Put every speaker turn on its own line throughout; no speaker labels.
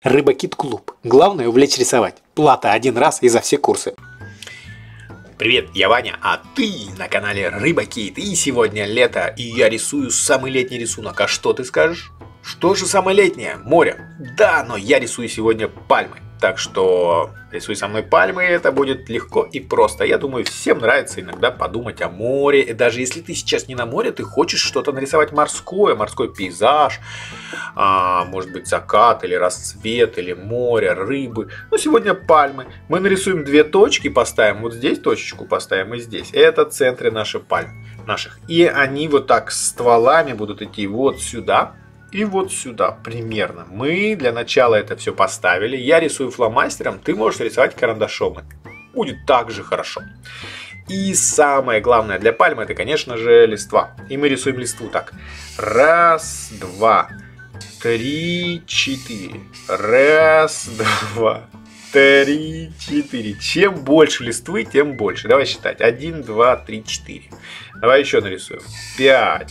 Рыбакит-клуб. Главное увлечь рисовать. Плата один раз и за все курсы.
Привет, я Ваня, а ты на канале Рыбакит. И сегодня лето, и я рисую самый летний рисунок. А что ты скажешь? Что же самое летнее? Море. Да, но я рисую сегодня пальмы. Так что рисуй со мной пальмы, это будет легко и просто. Я думаю, всем нравится иногда подумать о море. И даже если ты сейчас не на море, ты хочешь что-то нарисовать морское, морской пейзаж, может быть закат или рассвет, или море, рыбы. Но сегодня пальмы. Мы нарисуем две точки, поставим вот здесь точечку, поставим и здесь. Это центры наших пальм. И они вот так стволами будут идти вот сюда. И вот сюда примерно. Мы для начала это все поставили. Я рисую фломастером, ты можешь рисовать карандашом. Будет также хорошо. И самое главное для пальмы это, конечно же, листва. И мы рисуем листву так. Раз, два, три, четыре. Раз, два, три, четыре. Чем больше листвы, тем больше. Давай считать. 1, 2, 3, 4. Давай еще нарисуем. 5,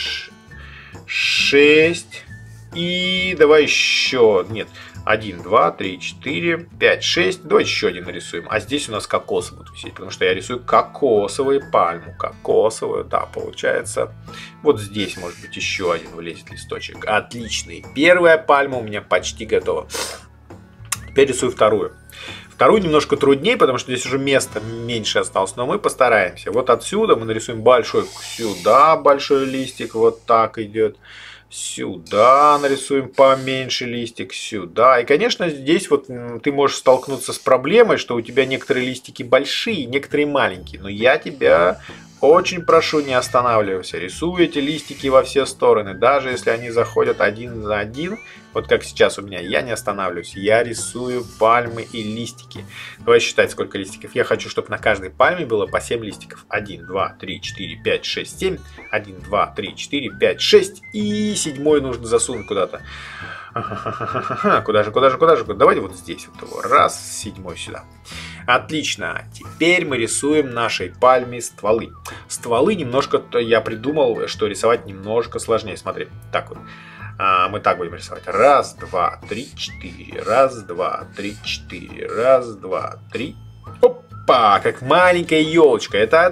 6 и давай еще, нет, 1, 2, 3, 4, 5, 6, давай еще один нарисуем, а здесь у нас кокосы будут висеть, потому что я рисую кокосовую пальму, кокосовую, да, получается, вот здесь может быть еще один влезет листочек, отличный, первая пальма у меня почти готова, теперь рисую вторую. Вторую немножко труднее, потому что здесь уже места меньше осталось, но мы постараемся. Вот отсюда мы нарисуем большой, сюда большой листик, вот так идет. Сюда нарисуем поменьше листик, сюда. И, конечно, здесь вот ты можешь столкнуться с проблемой, что у тебя некоторые листики большие, некоторые маленькие. Но я тебя очень прошу, не останавливайся. Рисуй эти листики во все стороны. Даже если они заходят один за один, вот как сейчас у меня, я не останавливаюсь. Я рисую пальмы и листики. Давай считать, сколько листиков. Я хочу, чтобы на каждой пальме было по 7 листиков. 1, 2, 3, 4, 5, 6, 7. 1, 2, 3, 4, 5, 6. И седьмой нужно засунуть куда-то. Куда же? Давайте вот здесь вот его. Раз, седьмой сюда. Отлично. Теперь мы рисуем нашей пальме стволы. Стволы немножко, я придумал, что рисовать немножко сложнее. Смотри, так вот. Мы так будем рисовать. Раз, два, три, четыре. Раз, два, три, четыре. Раз, два, три. Опа! Как маленькая елочка. Это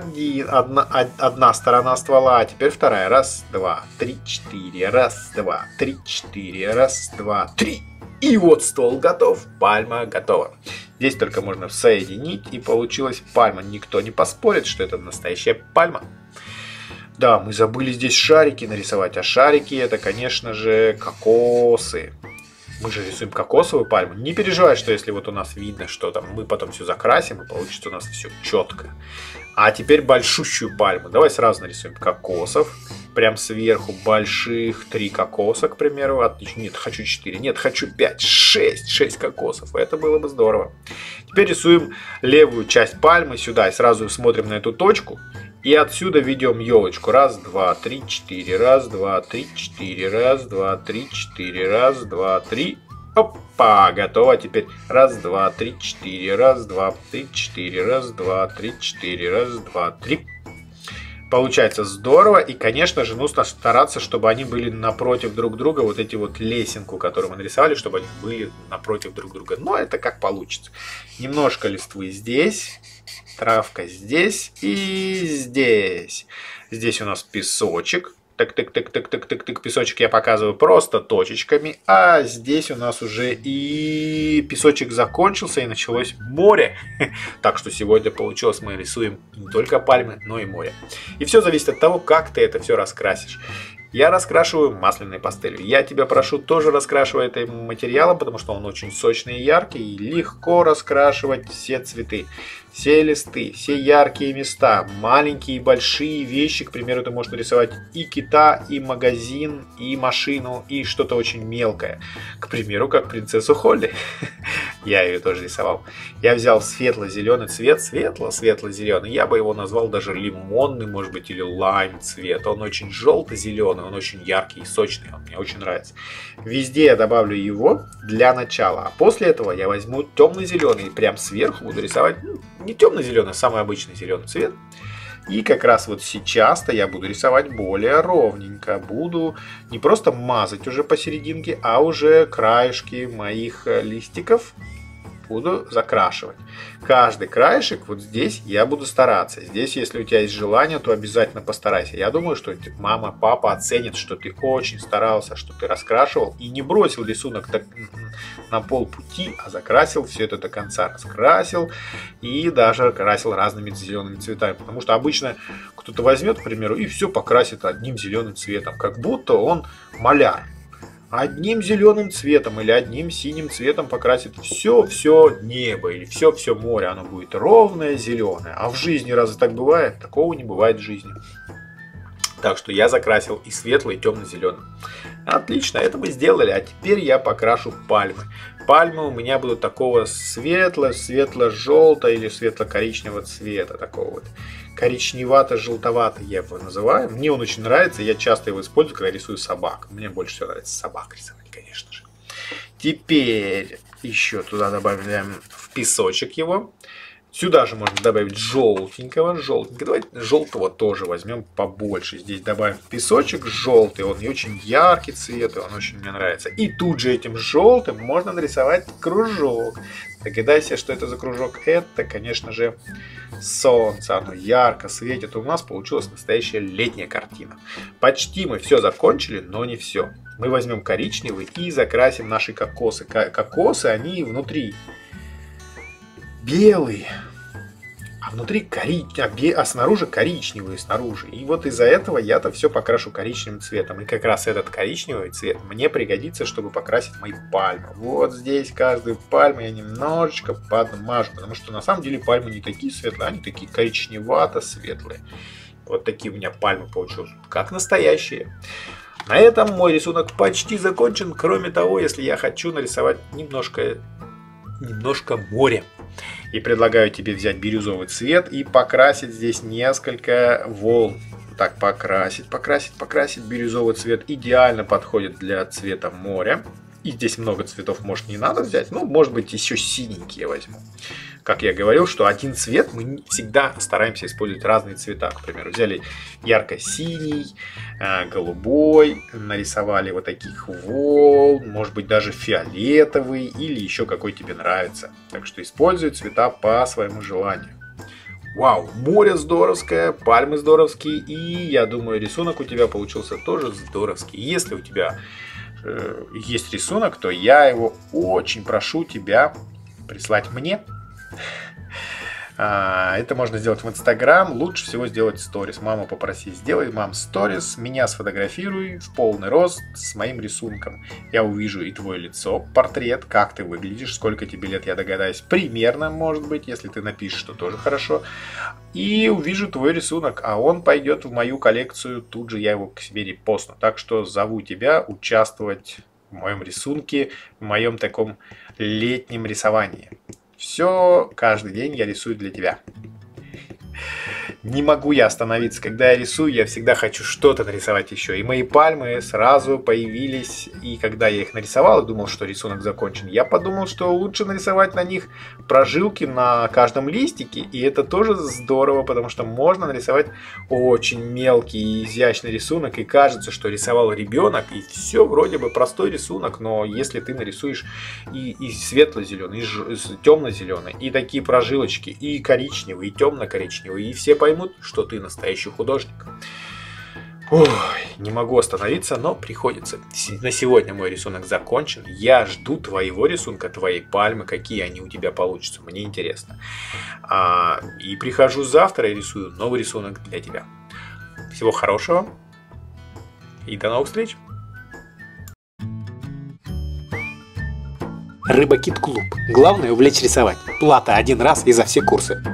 одна сторона ствола. А теперь вторая. Раз, два, три, четыре. Раз, два, три, четыре. Раз, два, три. И вот ствол готов. Пальма готова. Здесь только можно соединить, и получилась пальма. Никто не поспорит, что это настоящая пальма. Да, мы забыли здесь шарики нарисовать. А шарики это, конечно же, кокосы. Мы же рисуем кокосовую пальму. Не переживай, что если вот у нас видно что-то, мы потом все закрасим, и получится у нас все четко. А теперь большущую пальму. Давай сразу нарисуем кокосов. Прям сверху больших 3 кокоса, к примеру. Отлично. Нет, хочу 4. Нет, хочу 5. 6 кокосов. Это было бы здорово. Теперь рисуем левую часть пальмы сюда. И сразу смотрим на эту точку. И отсюда ведем елочку. Раз, два, три, четыре. Раз, два, три, четыре. Раз, два, три, четыре. Раз, два, три. Опа, готово. Теперь раз, два, три, четыре. Раз, два, три, четыре. Раз, два, три, четыре. Раз, два, три. Получается здорово. И, конечно же, нужно стараться, чтобы они были напротив друг друга. Вот эти вот лесенку, которую мы нарисовали, чтобы они были напротив друг друга. Но это как получится. Немножко листвы здесь. Травка здесь и здесь. Здесь у нас песочек. Тык-тык-тык-тык-тык-тык. Песочек я показываю просто точечками. А здесь у нас уже и песочек закончился, и началось море. Так что сегодня получилось, мы рисуем не только пальмы, но и море. И все зависит от того, как ты это все раскрасишь. Я раскрашиваю масляной пастелью. Я тебя прошу тоже раскрашивать этим материалом, потому что он очень сочный и яркий. И легко раскрашивать все цветы, все листы, все яркие места, маленькие и большие вещи. К примеру, ты можешь нарисовать и кита, и магазин, и машину, и что-то очень мелкое. К примеру, как принцессу Холли. Я ее тоже рисовал. Я взял светло-зеленый цвет, светло-светло-зеленый. Я бы его назвал даже лимонный, может быть, или лайм цвет. Он очень желто-зеленый, он очень яркий и сочный. Он мне очень нравится. Везде я добавлю его для начала. А после этого я возьму темно-зеленый и прям сверху буду рисовать, не темно-зеленый, а самый обычный зеленый цвет. И как раз вот сейчас-то я буду рисовать более ровненько. Буду не просто мазать уже посерединке, а уже краешки моих листиков буду закрашивать. Каждый краешек вот здесь я буду стараться. Здесь, если у тебя есть желание, то обязательно постарайся. Я думаю, что мама, папа оценят, что ты очень старался, что ты раскрашивал и не бросил рисунок так на полпути, а закрасил все это до конца. Раскрасил и даже красил разными зелеными цветами. Потому что обычно кто-то возьмет, к примеру, и все покрасит одним зеленым цветом. Как будто он маляр. Одним зеленым цветом или одним синим цветом покрасит все небо или все море. Оно будет ровное, зеленое. А в жизни разве так бывает? Такого не бывает в жизни. Так что я закрасил и светлый, и темно-зеленый. Отлично, это мы сделали. А теперь я покрашу пальмы. Пальмы у меня будут такого светло-желтого или светло-коричневого цвета. Такого вот. Коричневато-желтоватый я его называю. Мне он очень нравится. Я часто его использую, когда рисую собак. Мне больше всего нравится собак рисовать, конечно же. Теперь еще туда добавляем в песочек его. Сюда же можно добавить желтенького. Давайте желтого тоже возьмем побольше. Здесь добавим песочек желтый. Он не очень яркий цвет, и он очень мне нравится. И тут же этим желтым можно нарисовать кружок. Догадайся, что это за кружок. Это, конечно же, солнце. Оно ярко светит. У нас получилась настоящая летняя картина. Почти мы все закончили, но не все. Мы возьмем коричневый и закрасим наши кокосы. Кокосы, они внутри белый, а внутри коричневый, а снаружи коричневый снаружи. И вот из-за этого я-то все покрашу коричневым цветом. И как раз этот коричневый цвет мне пригодится, чтобы покрасить мои пальмы. Вот здесь каждую пальму я немножечко подмажу, потому что на самом деле пальмы не такие светлые, они такие коричневато-светлые. Вот такие у меня пальмы получились, как настоящие. На этом мой рисунок почти закончен. Кроме того, если я хочу нарисовать немножко моря. И предлагаю тебе взять бирюзовый цвет и покрасить здесь несколько волн. Так, покрасить. Бирюзовый цвет идеально подходит для цвета моря. И здесь много цветов, может, не надо взять. Ну, может быть, еще синенький я возьму. Как я говорил, что один цвет мы всегда стараемся использовать разные цвета. К примеру, взяли ярко-синий, голубой, нарисовали вот таких волн, может быть, даже фиолетовый или еще какой тебе нравится. Так что используй цвета по своему желанию. Вау, море здоровское, пальмы здоровские, и я думаю, рисунок у тебя получился тоже здоровский. Если у тебя есть рисунок, то я его очень прошу тебя прислать мне. Это можно сделать в Инстаграм. Лучше всего сделать сторис. Маму попроси, сделай, мам, сторис. Меня сфотографируй в полный рост с моим рисунком. Я увижу и твое лицо, портрет, как ты выглядишь, сколько тебе лет, я догадаюсь. Примерно, может быть, если ты напишешь, то тоже хорошо. И увижу твой рисунок, а он пойдет в мою коллекцию. Тут же я его к себе репостну. Так что зову тебя участвовать в моем рисунке, в моем таком летнем рисовании. Все, каждый день я рисую для тебя. Не могу я остановиться. Когда я рисую, я всегда хочу что-то нарисовать еще. И мои пальмы сразу появились. И когда я их нарисовал и думал, что рисунок закончен, я подумал, что лучше нарисовать на них прожилки на каждом листике. И это тоже здорово, потому что можно нарисовать очень мелкий и изящный рисунок. И кажется, что рисовал ребенок. И все вроде бы простой рисунок. Но если ты нарисуешь и светло-зеленый, и темно-зеленый, и такие прожилочки, и коричневый, и темно-коричневый, и все поймут, что ты настоящий художник. Ой, не могу остановиться, но приходится. На сегодня мой рисунок закончен. Я жду твоего рисунка, твоей пальмы, какие они у тебя получатся. Мне интересно. И прихожу завтра и рисую новый рисунок для тебя. Всего хорошего и до новых встреч.
Рыбакит клуб. Главное увлечь рисовать. Плата один раз и за все курсы.